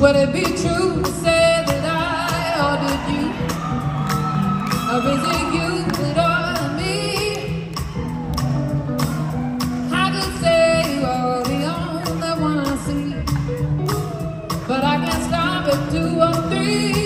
Would it be true to say that I ordered you? Or is it you that ordered me? I could say you are the only one I see, but I can't stop at 2 or 3.